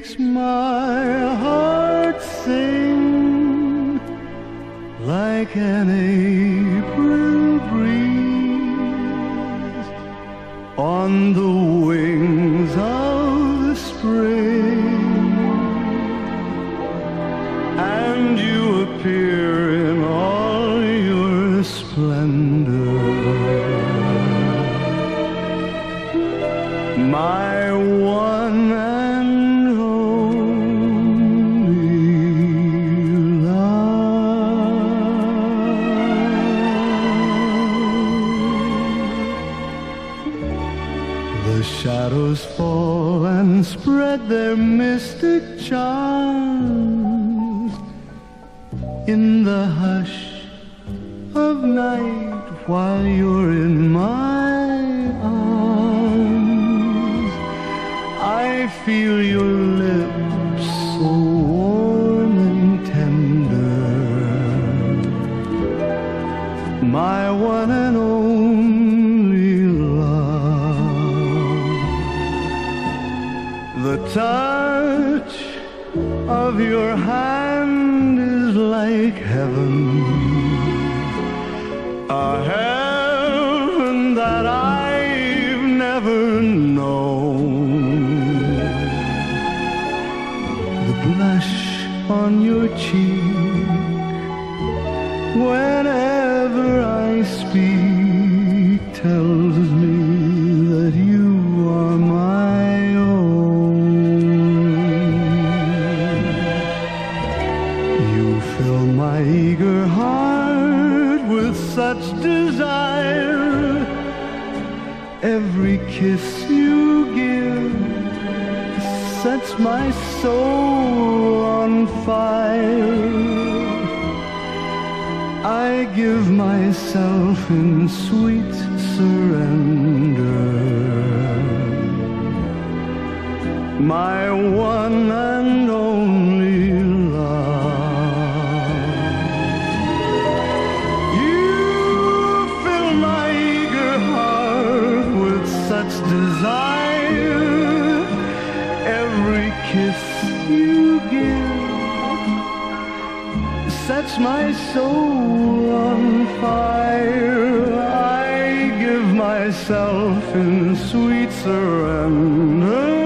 makes my heart sing like an April breeze on the wings of the spring, and you appear in all your splendor, my one and only love. The shadows fall and spread their mystic charms in the hush of night while you're in my arms. I feel your lips so warm and tender, my one and only love. The touch of your hand is like heaven, a heaven that I've never known. The blush on your cheek whenever I speak tells me that you are my own. You fill my eager heart with such desire. Every kiss you give sets my soul on fire. I give myself in sweet surrender, my one and only love. You fill my eager heart with such desire. Every kiss you give sets my soul on fire. I give myself in sweet surrender.